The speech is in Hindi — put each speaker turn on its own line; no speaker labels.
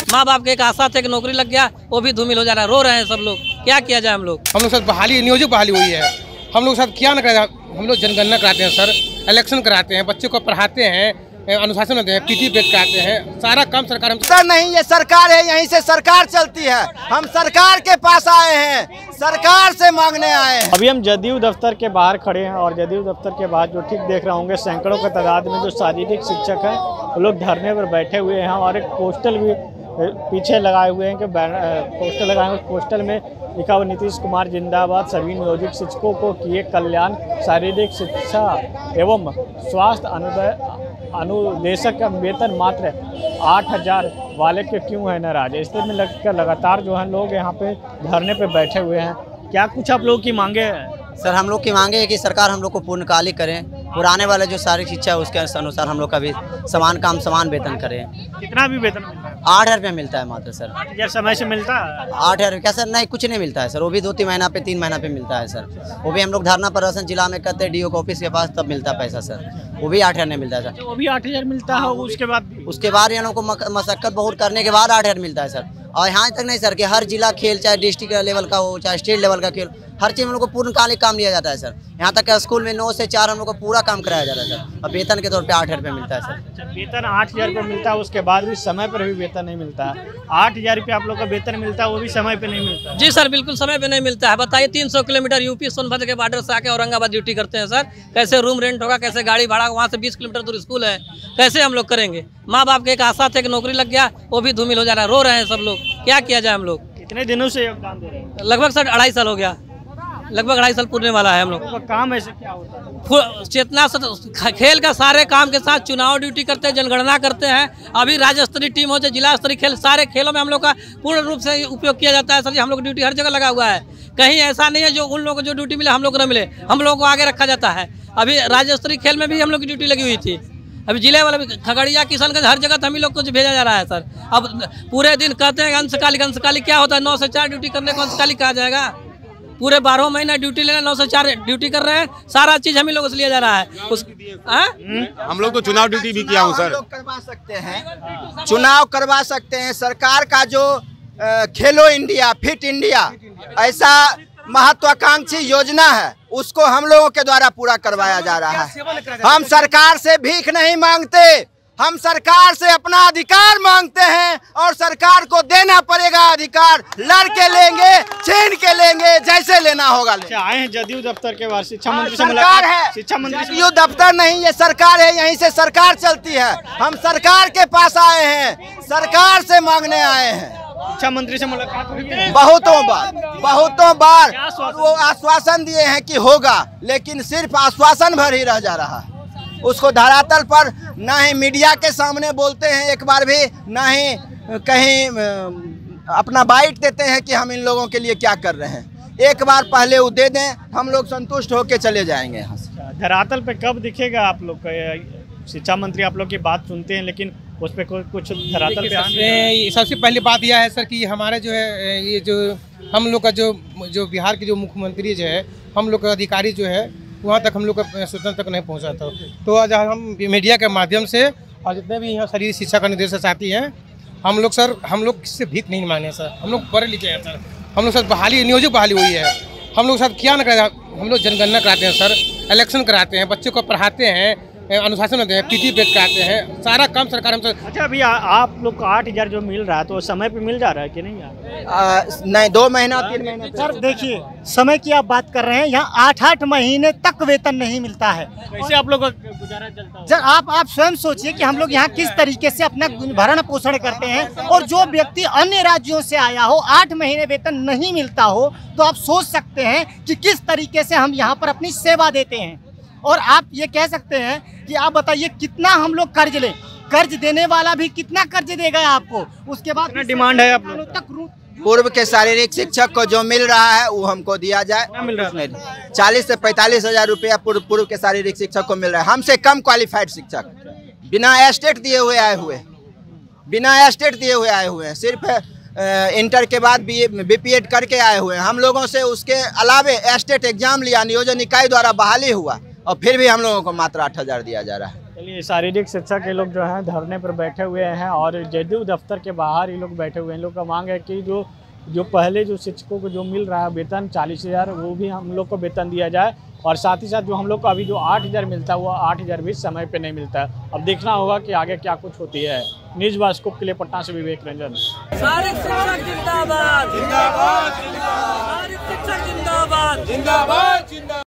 माँ बाप के एक आशा थे कि नौकरी लग गया, वो भी धूमिल हो जा रहा है, रो रहे हैं सब लोग। क्या किया जाए? हम लोग
साथ बहाली, नियोजित बहाली हुई है। हम लोग साथ क्या न करें, हम लोग जनगणना कराते हैं सर, इलेक्शन कराते हैं, बच्चों को पढ़ाते हैं, अनुशासन होते हैं, पीटी पेट कराते हैं, सारा काम सरकार
सर नहीं, ये सरकार है, यहीं से सरकार चलती है। हम सरकार के पास आए हैं, सरकार से मांगने आए हैं।
अभी हम जदयू दफ्तर के बाहर खड़े हैं और जदयू दफ्तर के बाहर जो ठीक देख रहे होंगे सैकड़ों की तादाद में जो शारीरिक शिक्षक हैं वो लोग धरने पर बैठे हुए हैं और एक पोस्टर भी पीछे लगाए हुए हैं कि पोस्टर लगाए हुए, पोस्टर में लिखा हुआ नीतीश कुमार जिंदाबाद, सभी नियोजित शिक्षकों को किए कल्याण, शारीरिक शिक्षा एवं स्वास्थ्य अनुदेशक का वेतन मात्र 8,000 वाले के क्यों है नाराज। इसलिए में लगकर लगातार जो है लोग यहाँ पे धरने पे बैठे हुए हैं। क्या कुछ आप लोगों की मांगे हैं?
सर हम लोग की मांगे है कि सरकार हम लोग को पूर्णकालिक करें, पुराने वाले जो शारीरिक शिक्षा है उसके अनुसार हम लोग का भी समान काम समान वेतन करें।
कितना भी वेतन मिलता है?
8,000 रुपया मिलता है मात्र सर।
8,000 समय से मिलता है?
8,000 क्या सर? नहीं, कुछ नहीं मिलता है सर, वो भी 2-3 महीना पे 3 महीना पे मिलता है सर। वो भी हम लोग धरना प्रदर्शन जिला में करते हैं, डीओ ऑफिस के पास, तब मिलता है पैसा सर। वो भी 8,000 नहीं मिलता है सर।
वो भी 8,000 मिलता है,
उसके बाद हम लोग को मशक्कत बहुत करने के बाद 8,000 मिलता है सर। और यहाँ तक नहीं सर कि हर जिला खेल, चाहे डिस्ट्रिक्ट लेवल का हो चाहे स्टेट लेवल का खेल, हर चीज़ में लोग को पूर्णकालिक काम लिया जाता है सर। यहाँ तक कि स्कूल में 9 से 4 हम लोग को पूरा काम कराया जाता है सर, और वेतन के तौर पे 8,000 रुपये मिलता है सर।
वेतन 8,000 रुपये मिलता है, उसके बाद भी समय पर भी वेतन नहीं मिलता है। 8,000 रुपये आप लोग का वेतन मिलता है, वो भी समय पे नहीं मिलता है।
जी सर, बिल्कुल समय पे नहीं मिलता है। बताइए 300 किलोमीटर यूपी सोनभद्र के बॉर्डर से आके औरंगाबाद ड्यूटी करते हैं सर, कैसे रूम रेंट होगा, कैसे गाड़ी भाड़ा, वहाँ से 20 किलोमीटर दूर स्कूल है, कैसे हम लोग करेंगे? माँ बाप के एक आशा थे कि नौकरी लग गया, वो भी धूमिल हो जा रहा है, रो रहे हैं सब लोग। क्या किया जाए? हम लोग
कितने दिनों से योगदान दे रहे हैं?
लगभग सर 2.5 साल हो गया, लगभग 2.5 साल पूरने वाला है। हम लोग
काम ऐसे क्या होता है?
चेतना से खेल का सारे काम के साथ चुनाव ड्यूटी करते हैं, जनगणना करते हैं। अभी राज्य स्तरीय टीम हो चाहे जिला स्तरीय खेल, सारे खेलों में हम लोग का पूर्ण रूप से उपयोग किया जाता है सर जी। हम लोग ड्यूटी हर जगह लगा हुआ है, कहीं ऐसा नहीं है जो उन लोगों को जो ड्यूटी मिले हम लोग को न मिले, हम लोगों को आगे रखा जाता है। अभी राज्य स्तरीय खेल में भी हम लोग की ड्यूटी लगी हुई थी, अभी जिले वाले भी खगड़िया, किशनगंज, हर जगह तो हम ही लोग को भेजा जा रहा है सर। अब पूरे दिन कहते हैं अंशकालिक क्या होता है? 9 से 4 ड्यूटी करने को अंशकालिक कहा जाएगा? पूरे 12 महीना ड्यूटी लेना, 9 से 4 ड्यूटी कर रहे हैं, सारा चीज हम ही लोगों से लिया जा रहा है।
हम लोग तो चुनाव ड्यूटी भी किया हूँ सर।
करवा सकते हैं, चुनाव करवा सकते हैं। सरकार का जो खेलो इंडिया, फिट इंडिया ऐसा महत्वाकांक्षी योजना है, उसको हम लोगों के द्वारा पूरा करवाया जा रहा है। हम सरकार से भीख नहीं मांगते, हम सरकार से अपना अधिकार मांगते हैं और सरकार को देना पड़ेगा अधिकार। लड़ के लेंगे, छीन के लेंगे, जैसे लेना होगा।
आए हैं जदयू दफ्तर के बाहर, शिक्षा मंत्री से
सरकार है,
शिक्षा मंत्री
जदयू दफ्तर नहीं, ये सरकार है, यहीं से सरकार चलती है। हम सरकार के पास आए हैं, सरकार से मांगने आए हैं।
शिक्षा मंत्री से मुलाकात हुई है?
बहुतों बार वो आश्वासन दिए हैं कि होगा, लेकिन सिर्फ आश्वासन भर ही रह जा रहा है। उसको धरातल पर ना ही मीडिया के सामने बोलते हैं एक बार भी, ना ही कहीं अपना बाइट देते हैं कि हम इन लोगों के लिए क्या कर रहे हैं। एक बार पहले वो दे दें, हम लोग संतुष्ट होकर चले जाएंगे यहाँ से।
धरातल पे कब दिखेगा आप लोग का? शिक्षा मंत्री आप लोग की बात सुनते हैं, लेकिन उस पर कुछ धरातल पे
सबसे पहली बात यह है सर कि हमारे जो है ये जो हम लोग का जो बिहार के जो मुख्यमंत्री जो है, हम लोग का अधिकारी जो है वहाँ तक हम लोग का सूचना तक नहीं पहुँचा था। तो आज हम मीडिया के माध्यम से और जितने भी यहाँ शारीरिक शिक्षा का निर्देश चाहती हैं, हम लोग किससे भीख नहीं मांगे सर। हम लोग पढ़े लिखे हैं सर, हम लोग साथ बहाली, नियोजित बहाली हुई है। हम लोग साथ क्या न करें, हम लोग जनगणना कराते हैं सर, इलेक्शन कराते हैं, बच्चों को पढ़ाते हैं, अनुशासन होते हैं, पीटी पेट कराते हैं, सारा काम सरकार हमसे।
अच्छा, अभी आप लोग को 8,000 जो मिल रहा है तो समय पे मिल जा रहा है कि नहीं?
नहीं, 2 महीना 3 महीने
सर देखिए, समय की आप बात कर रहे हैं, यहाँ 8-8 महीने तक वेतन नहीं मिलता है।
कैसे आप लोग का गुजारा चलता है?
सर आप स्वयं सोचिए कि हम लोग यहाँ किस तरीके से अपना भरण पोषण करते हैं, और जो व्यक्ति अन्य राज्यों से आया हो, 8 महीने वेतन नहीं मिलता हो, तो आप सोच सकते हैं कि किस तरीके से हम यहाँ पर अपनी सेवा देते हैं। और आप ये कह सकते हैं कि आप बताइए कितना हम लोग कर्ज लें, कर्ज देने वाला भी कितना कर्ज देगा आपको, उसके बाद
डिमांड है आप लोग तक।
पूर्व के शारीरिक शिक्षक को जो मिल रहा है वो हमको दिया जाए।
मिल रहा है
40 से 45 हजार रुपया पूर्व के शारीरिक शिक्षक को मिल रहा है। हमसे कम क्वालिफाइड शिक्षक, बिना एस्टेट दिए हुए आए हुए हैं, सिर्फ इंटर के बाद बीपीएड करके आए हुए हैं। हम लोगों से उसके अलावे एस्टेट एग्जाम लिया, नियोजन इकाई द्वारा बहाली हुआ, और फिर भी हम लोगों को मात्र 8,000 दिया जा रहा है।
चलिए, शारीरिक शिक्षा के लोग जो हैं धरने पर बैठे हुए हैं और जदयू दफ्तर के बाहर ये लोग बैठे हुए हैं। इन लोग का मांग है कि जो पहले जो शिक्षकों को जो मिल रहा है वेतन 40,000, वो भी हम लोग को वेतन दिया जाए और साथ ही साथ जो हम लोग को अभी जो 8,000 मिलता है वो 8,000 भी समय पे नहीं मिलता है। अब देखना होगा कि आगे क्या कुछ होती है। न्यूज़ बास्कोप के लिए पटना से विवेक रंजन।
शारीरिक शिक्षक जिंदाबाद, जिंदाबाद, जिंदाबाद, शारीरिक शिक्षक जिंदाबाद, जिंदाबाद, जिंदाबाद।